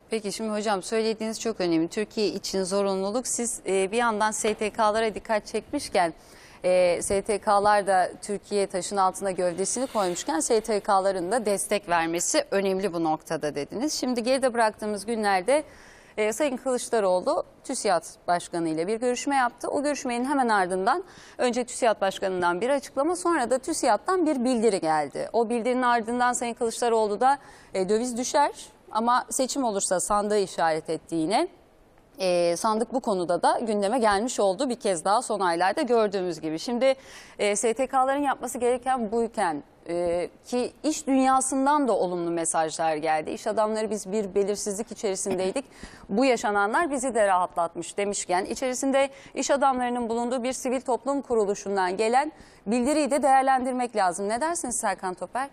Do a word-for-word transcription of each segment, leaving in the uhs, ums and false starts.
Peki şimdi hocam söylediğiniz çok önemli. Türkiye için zorunluluk. Siz e, bir yandan S T K'lara dikkat çekmişken e, S T K'lar da Türkiye taşın altına gövdesini koymuşken S T K'ların da destek vermesi önemli bu noktada dediniz. Şimdi geride bıraktığımız günlerde e, Sayın Kılıçdaroğlu TÜSİAD Başkanı ile bir görüşme yaptı. O görüşmenin hemen ardından önce TÜSİAD Başkanı'ndan bir açıklama, sonra da TÜSİAD'dan bir bildiri geldi. O bildirinin ardından Sayın Kılıçdaroğlu da e, döviz düşer ama seçim olursa sandığı işaret etti yine. E, sandık bu konuda da gündeme gelmiş oldu bir kez daha son aylarda gördüğümüz gibi. Şimdi e, S T K'ların yapması gereken buyken e, ki iş dünyasından da olumlu mesajlar geldi. İş adamları biz bir belirsizlik içerisindeydik. Bu yaşananlar bizi de rahatlatmış demişken içerisinde iş adamlarının bulunduğu bir sivil toplum kuruluşundan gelen bildiriyi de değerlendirmek lazım. Ne dersiniz Serkan Toper?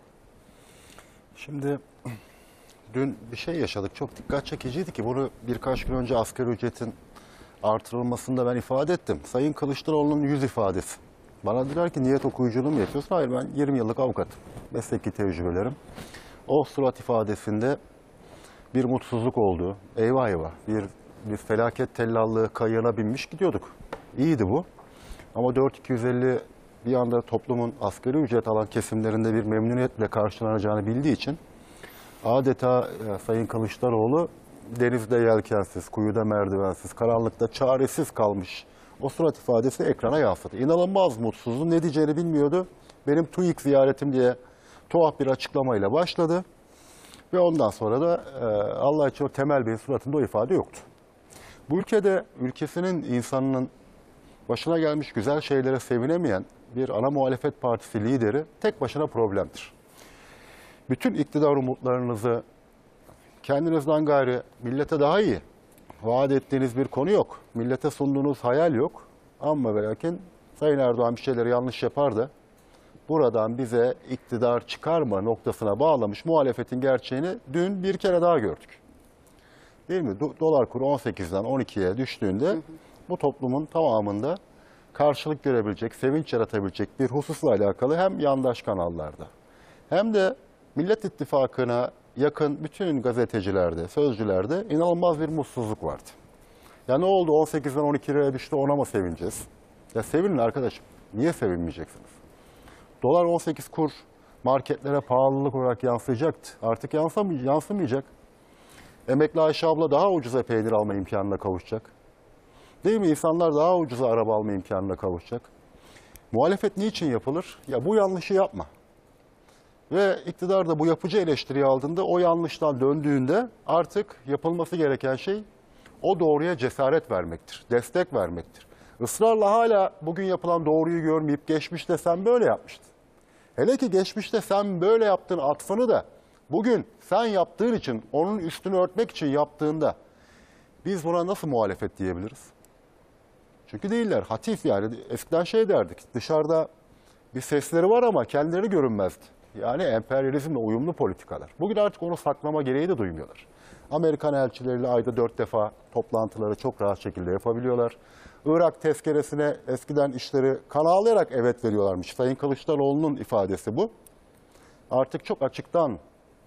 Şimdi dün bir şey yaşadık. Çok dikkat çekiciydi ki bunu birkaç gün önce asgari ücretin artırılmasında ben ifade ettim. Sayın Kılıçdaroğlu'nun yüz ifadesi. Bana dediler ki niyet okuyuculuğu mu yapıyorsun? Hayır, ben yirmi yıllık avukatım. Mesleki tecrübelerim. O surat ifadesinde bir mutsuzluk oldu. Eyvah eyvah. Bir, bir felaket tellallığı kayığına binmiş gidiyorduk. İyiydi bu. Ama dört bin iki yüz elli bir anda toplumun asgari ücret alan kesimlerinde bir memnuniyetle karşılanacağını bildiği için adeta e, Sayın Kılıçdaroğlu denizde yelkensiz, kuyuda merdivensiz, karanlıkta çaresiz kalmış o surat ifadesi ekrana yansıdı. İnanılmaz mutsuzdu. Ne diyeceğini bilmiyordu. Benim TÜİK ziyaretim diye tuhaf bir açıklamayla başladı. Ve ondan sonra da e, Allah için o Temel Bey'in suratında o ifade yoktu. Bu ülkede ülkesinin insanının başına gelmiş güzel şeylere sevinemeyen bir ana muhalefet partisi lideri tek başına problemdir. Bütün iktidar umutlarınızı kendinizden gayrı millete daha iyi vaat ettiğiniz bir konu yok. Millete sunduğunuz hayal yok. Ama ve lakin Sayın Erdoğan bir şeyleri yanlış yapar da buradan bize iktidar çıkarma noktasına bağlamış muhalefetin gerçeğini dün bir kere daha gördük. Değil mi? Do dolar kuru on sekizden on ikiye düştüğünde hı hı. bu toplumun tamamında karşılık görebilecek, sevinç yaratabilecek bir hususla alakalı hem yandaş kanallarda hem de Millet İttifakı'na yakın bütün gazetecilerde, sözcülerde inanılmaz bir mutsuzluk vardı. Ya ne oldu on sekizden on iki liraya düştü, ona mı sevineceğiz? Ya sevinin arkadaşım, niye sevinmeyeceksiniz? Dolar on sekiz kur marketlere pahalılık olarak yansıyacaktı. Artık yansımayacak. Emekli Ayşe abla daha ucuza peynir alma imkanına kavuşacak. Değil mi? İnsanlar daha ucuza araba alma imkanına kavuşacak. Muhalefet niçin yapılır? Ya bu yanlışı yapma. Ve iktidar da bu yapıcı eleştiriyi aldığında, o yanlıştan döndüğünde artık yapılması gereken şey o doğruya cesaret vermektir, destek vermektir. Israrla hala bugün yapılan doğruyu görmeyip geçmişte sen böyle yapmıştın. Hele ki geçmişte sen böyle yaptığın atfını da bugün sen yaptığın için, onun üstünü örtmek için yaptığında biz buna nasıl muhalefet diyebiliriz? Çünkü değiller, hatif yani. Eskiden şey derdik, dışarıda bir sesleri var ama kendileri görünmezdi. Yani emperyalizmle uyumlu politikalar. Bugün artık onu saklama gereği de duymuyorlar. Amerikan elçileriyle ayda dört defa toplantıları çok rahat şekilde yapabiliyorlar. Irak tezkeresine eskiden işleri kan ağlayarak evet veriyorlarmış. Sayın Kılıçdaroğlu'nun ifadesi bu. Artık çok açıktan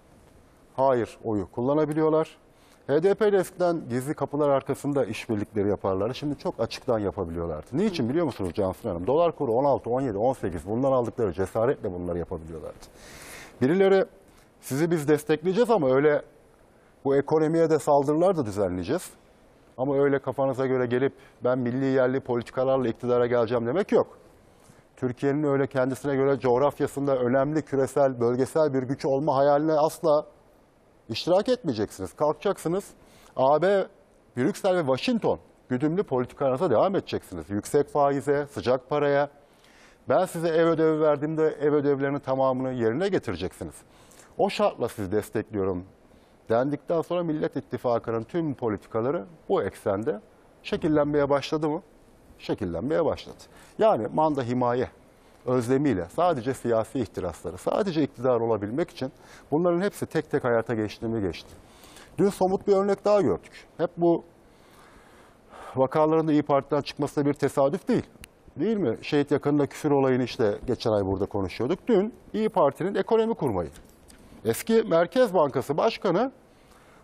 hayır oyu kullanabiliyorlar. H D P ile eskiden gizli kapılar arkasında işbirlikleri yaparlardı. Şimdi çok açıktan yapabiliyorlardı. Niçin biliyor musunuz Cansu Hanım? Dolar kuru on altı, on yedi, on sekiz bundan aldıkları cesaretle bunları yapabiliyorlardı. Birileri sizi biz destekleyeceğiz ama öyle bu ekonomiye de saldırılar da düzenleyeceğiz. Ama öyle kafanıza göre gelip ben milli yerli politikalarla iktidara geleceğim demek yok. Türkiye'nin öyle kendisine göre coğrafyasında önemli küresel, bölgesel bir güç olma hayaline asla İştirak etmeyeceksiniz. Kalkacaksınız. A B, Brüksel ve Washington güdümlü politikanıza devam edeceksiniz. Yüksek faize, sıcak paraya. Ben size ev ödevi verdiğimde ev ödevlerinin tamamını yerine getireceksiniz. O şartla sizi destekliyorum dendikten sonra Millet İttifakı'nın tüm politikaları bu eksende şekillenmeye başladı mı? Şekillenmeye başladı. Yani manda himaye özlemiyle sadece siyasi ihtirasları, sadece iktidar olabilmek için bunların hepsi tek tek hayata geçtiğini geçti. Dün somut bir örnek daha gördük. Hep bu vakaların da İYİ Parti'den çıkması da bir tesadüf değil. Değil mi? Şehit yakınında küfür olayını işte geçen ay burada konuşuyorduk. Dün İYİ Parti'nin ekonomi kurmayı. Eski Merkez Bankası Başkanı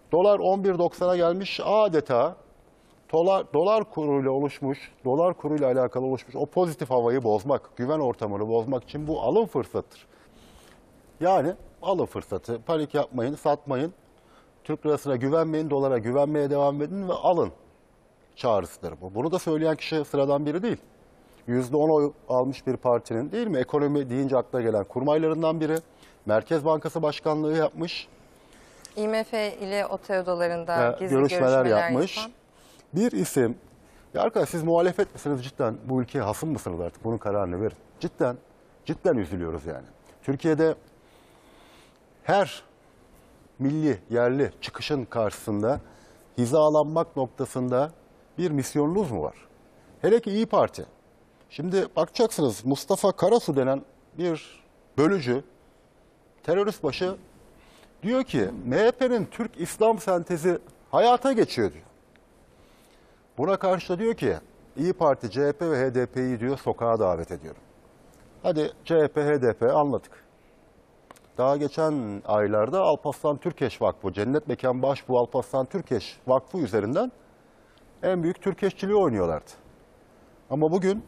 Dolar on bir doksana gelmiş, adeta dolar, dolar kuruyla oluşmuş, dolar kuruyla alakalı oluşmuş o pozitif havayı bozmak, güven ortamını bozmak için bu alım fırsatıdır. Yani alım fırsatı, panik yapmayın, satmayın, Türk lirasına güvenmeyin, dolara güvenmeye devam edin ve alın çağrısıdır bu. Bunu da söyleyen kişi sıradan biri değil. yüzde on oy almış bir partinin, değil mi? Ekonomi deyince akla gelen kurmaylarından biri. Merkez Bankası Başkanlığı yapmış. I M F ile otoyodalarında e, gizli görüşmeler, görüşmeler yapmış. yapan. Bir isim, ya arkadaş siz muhalefet misiniz cidden, bu ülkeye hasım mısınız artık, bunun kararını verin. Cidden, cidden üzülüyoruz yani. Türkiye'de her milli, yerli çıkışın karşısında hizalanmak noktasında bir misyonunuz mu var? Hele ki İyi Parti. Şimdi bakacaksınız, Mustafa Karasu denen bir bölücü, terörist başı diyor ki M H P'nin Türk İslam sentezi hayata geçiyor diyor. Buna karşı da diyor ki İyi Parti, C H P ve H D P'yi diyor sokağa davet ediyorum. Hadi C H P, H D P anladık. Daha geçen aylarda Alparslan Türkeş Vakfı, Cennet Mekan Başbuğ Alparslan Türkeş Vakfı üzerinden en büyük Türkeşçiliği oynuyorlardı. Ama bugün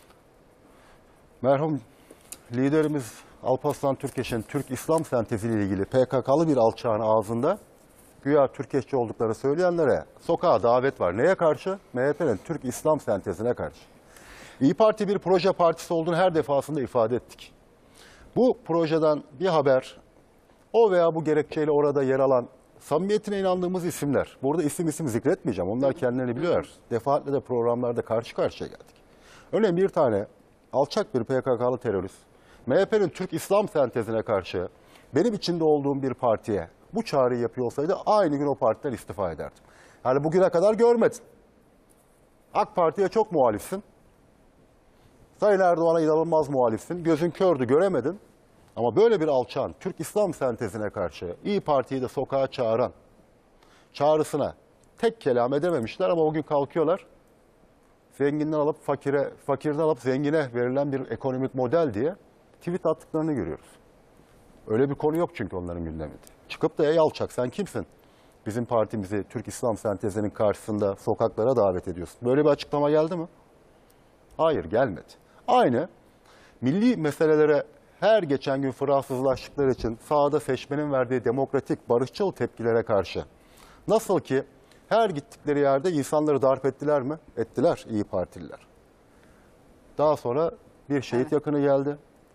merhum liderimiz Alparslan Türkeş'in Türk İslam sentezi ile ilgili P K K'lı bir alçağın ağzında güya Türkeşçi olduklarını söyleyenlere sokağa davet var. Neye karşı? M H P'nin Türk İslam sentezine karşı. İyi Parti bir proje partisi olduğunu her defasında ifade ettik. Bu projeden bir haber, o veya bu gerekçeyle orada yer alan samimiyetine inandığımız isimler, burada isim isim zikretmeyeceğim, onlar kendilerini biliyorlar. Defaatle de programlarda karşı karşıya geldik. Örneğin bir tane alçak bir P K K'lı terörist, M H P'nin Türk İslam sentezine karşı benim içinde olduğum bir partiye bu çağrıyı yapıyor olsaydı aynı gün o partiden istifa ederdim. Yani bugüne kadar görmedin. AK Parti'ye çok muhalifsin. Sayın Erdoğan'a inanılmaz muhalifsin. Gözün kördü, göremedin. Ama böyle bir alçağın Türk İslam sentezine karşı İyi Parti'yi de sokağa çağıran çağrısına tek kelam edememişler ama o gün kalkıyorlar. Zenginden alıp fakire, fakirden alıp zengine verilen bir ekonomik model diye tweet attıklarını görüyoruz. Öyle bir konu yok çünkü onların gündeminde. Çıkıp da ey alçak sen kimsin? Bizim partimizi Türk İslam sentezinin karşısında sokaklara davet ediyorsun. Böyle bir açıklama geldi mi? Hayır, gelmedi. Aynı milli meselelere her geçen gün Fransızlaştıkları için sahada seçmenin verdiği demokratik, barışçıl tepkilere karşı nasıl ki her gittikleri yerde insanları darp ettiler mi? Ettiler İyi Partililer. Daha sonra bir şehit evet. yakını geldi.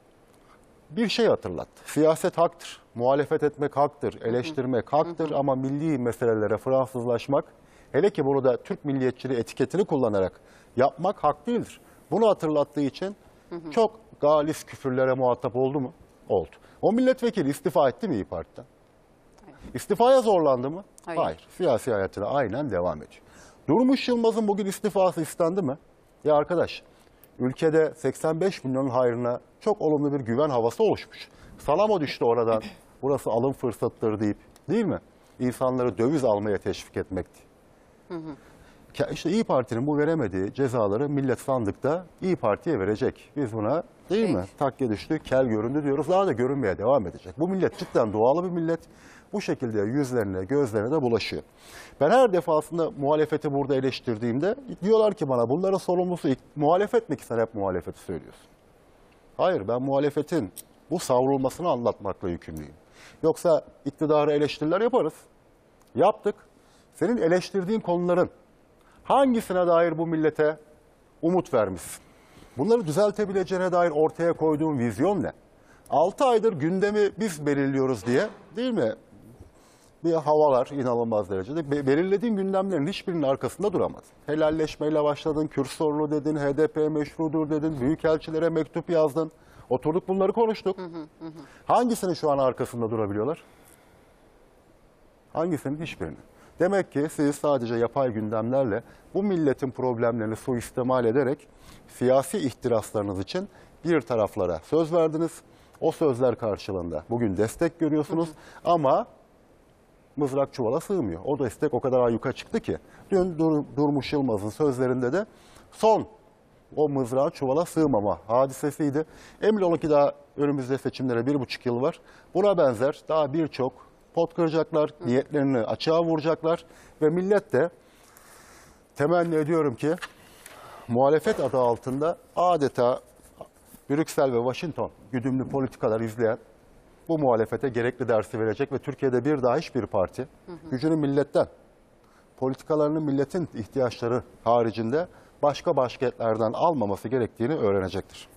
Bir şey hatırlattı. Siyaset haktır, muhalefet etmek haktır, eleştirmek haktır ama milli meselelere Fransızlaşmak, hele ki bunu da Türk milliyetçiliği etiketini kullanarak yapmak hak değildir. Bunu hatırlattığı için hı hı. çok galis küfürlere muhatap oldu mu? Oldu. O milletvekili istifa etti mi İyi Parti'den? Hayır. İstifaya zorlandı mı? Hayır. Hayır. Siyasi hayatına aynen devam ediyor. Durmuş Yılmaz'ın bugün istifası istendi mi? Ya arkadaş, ülkede seksen beş milyonun hayrına çok olumlu bir güven havası oluşmuş. Sana mı düştü oradan? Burası alım fırsatıdır deyip, değil mi? İnsanları döviz almaya teşvik etmekti. Hı hı. İşte İyi Parti'nin bu veremediği cezaları millet sandıkta İyi Parti'ye verecek. Biz buna değil Peki. mi? Takke düştü, kel göründü diyoruz. Daha da görünmeye devam edecek. Bu millet cidden doğalı bir millet. Bu şekilde yüzlerine, gözlerine de bulaşıyor. Ben her defasında muhalefeti burada eleştirdiğimde diyorlar ki bana bunların sorumlusu muhalefet mi ki sen hep muhalefeti söylüyorsun? Hayır, ben muhalefetin bu savrulmasını anlatmakla yükümlüyüm. Yoksa iktidara eleştiriler yaparız. Yaptık. Senin eleştirdiğin konuların hangisine dair bu millete umut vermişsin? Bunları düzeltebileceğine dair ortaya koyduğun vizyon ne? altı aydır gündemi biz belirliyoruz diye, değil mi? Bir havalar inanılmaz derecede. Be belirlediğin gündemlerin hiçbirinin arkasında duramadın. Helalleşmeyle başladın, Kürt sorunu dedin, H D P meşrudur dedin, büyükelçilere mektup yazdın. Oturduk bunları konuştuk. Hı hı hı. Hangisinin şu an arkasında durabiliyorlar? Hangisinin? Hiçbirinin. Demek ki siz sadece yapay gündemlerle bu milletin problemlerini suistimal ederek siyasi ihtiraslarınız için bir taraflara söz verdiniz. O sözler karşılığında bugün destek görüyorsunuz hı hı. ama mızrak çuvala sığmıyor. O destek o kadar ayyuka çıktı ki dün Dur Durmuş Yılmaz'ın sözlerinde de son o mızrağı çuvala sığmama hadisesiydi. Emin olun ki daha önümüzde seçimlere bir buçuk yıl var. Buna benzer daha birçok pot kıracaklar, niyetlerini açığa vuracaklar ve millet de temenni ediyorum ki muhalefet adı altında adeta Brüksel ve Washington güdümlü politikalar izleyen bu muhalefete gerekli dersi verecek ve Türkiye'de bir daha hiçbir parti hı hı. gücünü milletten, politikalarını milletin ihtiyaçları haricinde başka başkentlerden almaması gerektiğini öğrenecektir.